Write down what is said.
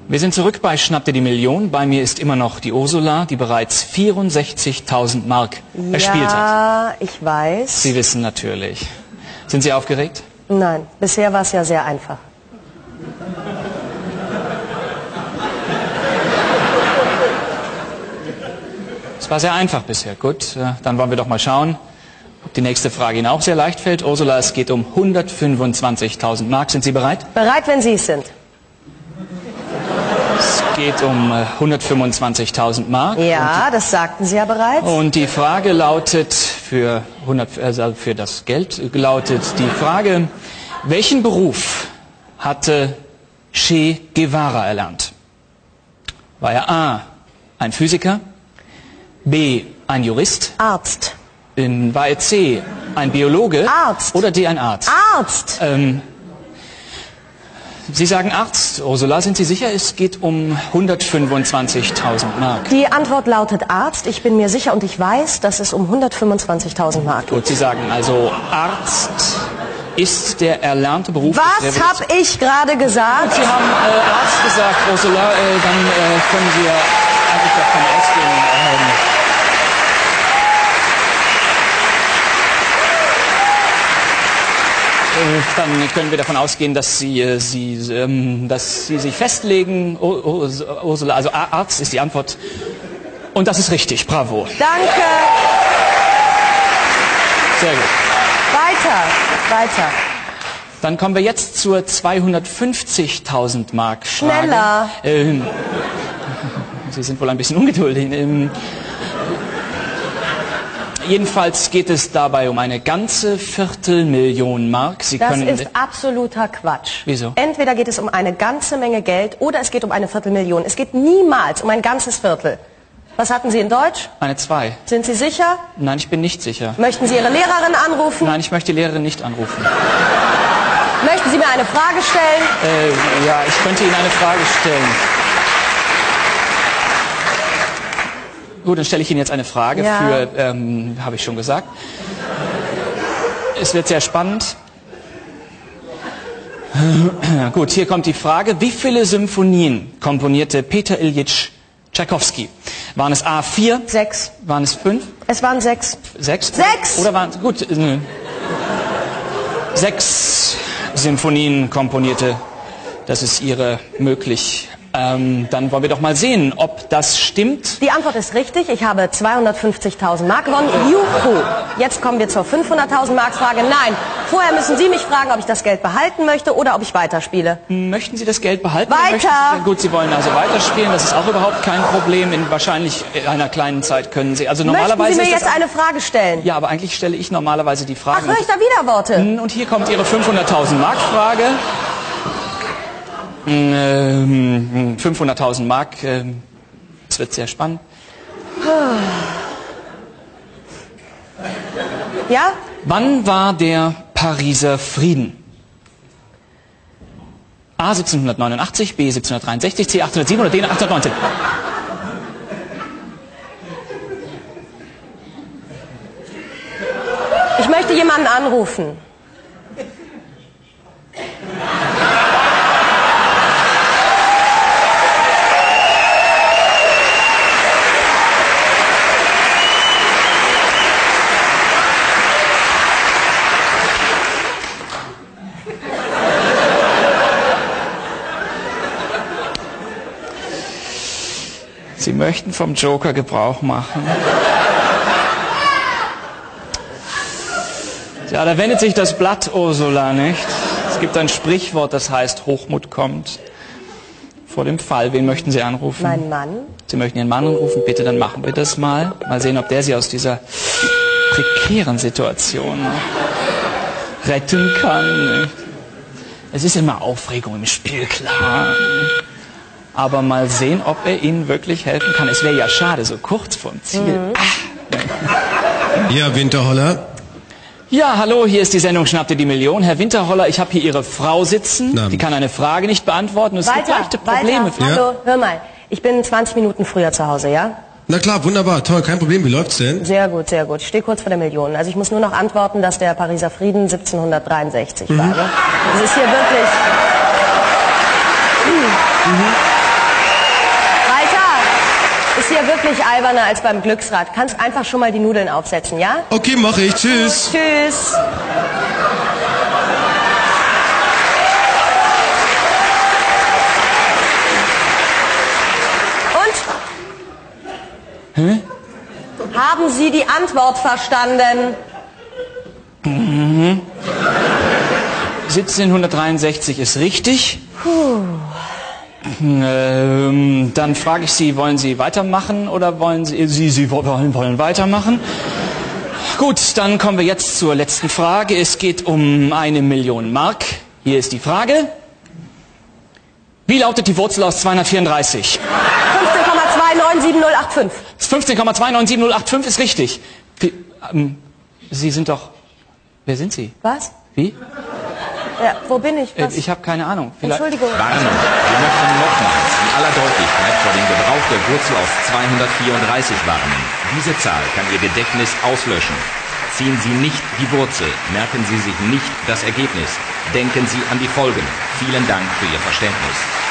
Wir sind zurück bei Schnapp dir die Million. Bei mir ist immer noch die Ursula, die bereits 64.000 Mark erspielt hat. Ja, ich weiß. Sie wissen natürlich. Sind Sie aufgeregt? Nein, bisher war es ja sehr einfach. Es war sehr einfach bisher. Gut, dann wollen wir doch mal schauen, ob die nächste Frage Ihnen auch sehr leicht fällt. Ursula, es geht um 125.000 Mark. Sind Sie bereit? Bereit, wenn Sie es sind. Es geht um 125.000 Mark. Ja, das sagten Sie ja bereits. Und die Frage lautet, für das Geld lautet die Frage, welchen Beruf hatte Che Guevara erlernt? War er A, ein Physiker, B, ein Jurist, Arzt. War er C, ein Biologe Arzt. oder D, ein Arzt? Arzt. Sie sagen Arzt, Ursula, sind Sie sicher? Es geht um 125.000 Mark. Die Antwort lautet Arzt. Ich bin mir sicher und ich weiß, dass es um 125.000 Mark geht. Gut, Sie sagen also Arzt ist der erlernte Beruf. Was habe ich gerade gesagt? Gut, Sie haben Arzt gesagt, Ursula, dann können wir eigentlich davon ausgehen. Dann können wir davon ausgehen, dass Sie sich festlegen. Ursula, also Arzt ist die Antwort. Und das ist richtig. Bravo. Danke. Sehr gut. Weiter. Dann kommen wir jetzt zur 250.000 Mark Frage. Schneller. Sie sind wohl ein bisschen ungeduldig. Jedenfalls geht es dabei um eine ganze Viertelmillion Mark. Sie Das können ist absoluter Quatsch. Wieso? Entweder geht es um eine ganze Menge Geld oder es geht um eine Viertelmillion. Es geht niemals um ein ganzes Viertel. Was hatten Sie in Deutsch? Eine 2. Sind Sie sicher? Nein, ich bin nicht sicher. Möchten Sie Ihre Lehrerin anrufen? Nein, ich möchte die Lehrerin nicht anrufen. Möchten Sie mir eine Frage stellen? Ja, ich könnte Ihnen eine Frage stellen. Gut, dann stelle ich Ihnen jetzt eine Frage habe ich schon gesagt. Es wird sehr spannend. Gut, hier kommt die Frage. Wie viele Symphonien komponierte Peter Iljitsch Tschaikowski? Waren es A 4? 6. Waren es 5? Es waren 6. 6? 6! Oder waren es, gut, 6 Symphonien komponierte. Das ist Ihre möglich. Dann wollen wir doch mal sehen, ob das stimmt. Die Antwort ist richtig. Ich habe 250.000 Mark gewonnen. Juhu! Jetzt kommen wir zur 500.000 Mark Frage. Nein, vorher müssen Sie mich fragen, ob ich das Geld behalten möchte oder ob ich weiterspiele. Möchten Sie das Geld behalten? Weiter! Gut, Sie wollen also weiterspielen. Das ist auch überhaupt kein Problem. In wahrscheinlich einer kleinen Zeit können Sie. Also normalerweise. Möchten Sie mir jetzt eine Frage stellen? Ja, aber eigentlich stelle ich normalerweise die Frage. Ach, höre ich da Widerworte? Und hier kommt Ihre 500.000 Mark Frage. 500.000 Mark. Es wird sehr spannend. Ja? Wann war der Pariser Frieden? A 1789, B 1763, C 1807 oder D 1819? Ich möchte jemanden anrufen. Sie möchten vom Joker Gebrauch machen. Ja, da wendet sich das Blatt, Ursula, nicht? Es gibt ein Sprichwort, das heißt, Hochmut kommt vor dem Fall. Wen möchten Sie anrufen? Mein Mann. Sie möchten Ihren Mann anrufen? Bitte, dann machen wir das mal. Mal sehen, ob der Sie aus dieser prekären Situation retten kann. Nicht? Es ist immer Aufregung im Spiel, klar. Aber mal sehen, ob er Ihnen wirklich helfen kann. Es wäre ja schade, so kurz vorm Ziel. Ja, Winterholler. Ja, hallo, hier ist die Sendung Schnapp dir die Million. Herr Winterholler, ich habe hier Ihre Frau sitzen. Na. Die kann eine Frage nicht beantworten. Es gibt leichte Probleme. Weiter. Hallo, hör mal. Ich bin 20 Minuten früher zu Hause, ja? Na klar, wunderbar, toll, kein Problem. Wie läuft's denn? Sehr gut, sehr gut. Ich stehe kurz vor der Million. Also ich muss nur noch antworten, dass der Pariser Frieden 1763 war. Ne? Das ist hier wirklich... hier wirklich alberner als beim Glücksrad. Kannst einfach schon mal die Nudeln aufsetzen, ja? Okay, mache ich. Tschüss. Tschüss. Und? Hä? Haben Sie die Antwort verstanden? 1763 ist richtig. Dann frage ich Sie, wollen Sie weitermachen oder wollen Sie wollen weitermachen? Gut, dann kommen wir jetzt zur letzten Frage. Es geht um 1 Million Mark. Hier ist die Frage. Wie lautet die Wurzel aus 234? 15,297085. 15,297085 ist richtig. Sie sind doch... Wer sind Sie? Was? Wie? Ja, wo bin ich? Was? Ich habe keine Ahnung. Entschuldigung. Warnung. Wir möchten nochmals in aller Deutlichkeit vor dem Gebrauch der Wurzel aus 234 warnen. Diese Zahl kann Ihr Gedächtnis auslöschen. Ziehen Sie nicht die Wurzel, merken Sie sich nicht das Ergebnis. Denken Sie an die Folgen. Vielen Dank für Ihr Verständnis.